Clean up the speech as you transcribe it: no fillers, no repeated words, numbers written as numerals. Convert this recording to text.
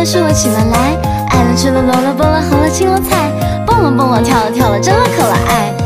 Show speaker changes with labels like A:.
A: 了数了起了来，爱了吃了搂了蹦了喝了亲了菜，蹦了蹦了跳了跳了真了可了爱。